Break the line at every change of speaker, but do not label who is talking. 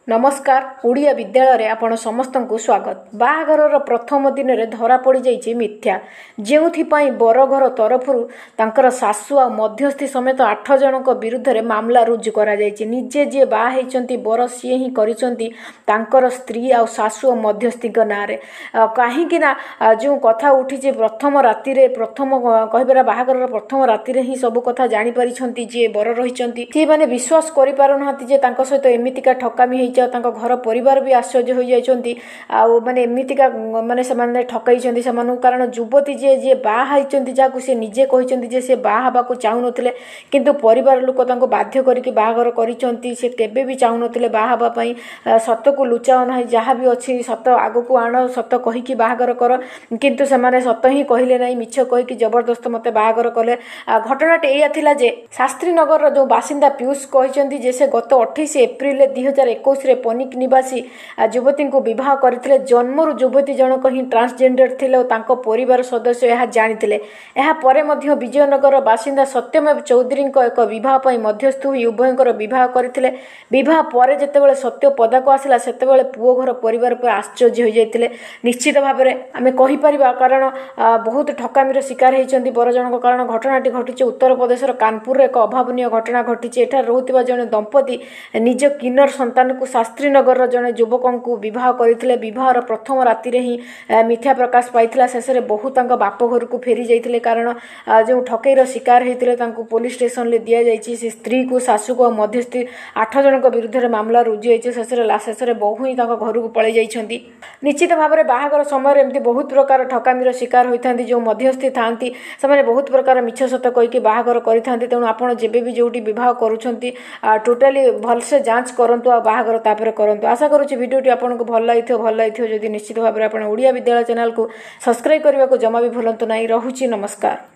नमस्कार ओडिया विद्यालय रे आपण समस्त को स्वागत। बाहाघर प्रथम दिन में धरा पड़ जाइए मिथ्या जो बरघर तरफरु तांकर सासु आ मध्यस्थी समेत 8 जनक विरुद्ध रे मामला रुजु करा जाइए। निजे जी बाहर बर सी ही कर स्त्री आ सासु मध्यस्थी ना कहीं जो कथा उठी प्रथम राति प्रथम कहबार बाहाघर प्रथम राति ही सब कथा जापारी जी बर रही सी मैंने विश्वास कर सहित एमतीका ठकामी घर परिवार भी आश्चर्य हो जाती माने एमतीका माने से ठकई कारण युवती जी जी बाहर जहाँ सी निजे कहते से बाहा चाहू ना किंतु परिवार लोक बाध्य करके बाहागर करे भी चाहू ना बाहापी सत को लुचाओ ना जहाँ भी अच्छी सत आग को आण सत कहीकि बाहागर कर किंतु से सत ही कहले ना मिछ कहीकि जबरदस्त मत बाहागर कले। घटनाटी या जे शास्त्री नगर जो बासिंदा पीयूष कहते से गत 28 एप्रिल 2021 पनिक निवासी युवती को विवाह करते जन्मरू युवती जनक ही ट्रांसजेंडर थिले तांको परिवार सदस्य यह जानिथिले। एहा परे मध्य विजयनगर बासिंदा सत्यमेव चौधरी एक विवाह मध्यस्थ हुई उभयंकर विवाह करथिले। विवाह पर जेतेबेले सत्य पदा को आसिला सेतेबेले पुओ घर परिवार पर आश्चर्य हो जाइतिले। निश्चित भाव में आमे कहि परिबा कारण बहुत ठकामीर शिकार होइचंती बर जनक कारण घटनाटी घटिছে उत्तर प्रदेश कानपुर एक अभावनीय घटना घटिছে। एठार रहुतिबा जने दंपति निज किन्नर संतान को शास्त्रीनगर जड़े युवक को बह करते बहर प्रथम राति ही मिथ्या प्रकाश पाई शेष में बहुत बाप घर को फेरी जाते कारण जो ठकईर शिकार होते पुलिस स्टेशन में दि जाइए। से स्त्री को सासु को मध्यस्थी 8 जनक विरुद्ध मामला रुजु होती शेष में बहु ही घर को पलि जाइए। निश्चित भाव में बाहागर समय एमती बहुत प्रकार ठकामीर शिकार होता जो मध्यस्थी था से बहुत प्रकार मिछ सत कहीकि बाहागर करते तेणु आपड़ जब भी जो बह कर टोटाली भलसे जांच करूँ आ बाहागर तापर करंतु। आशा करुच्ची भिडियोटी आपको भल लगी जदि निश्चित भाव में आप ओडिया विद्यालय चैनल को सब्सक्राइब करने को जमा भी भूलु ना। रहुची नमस्कार।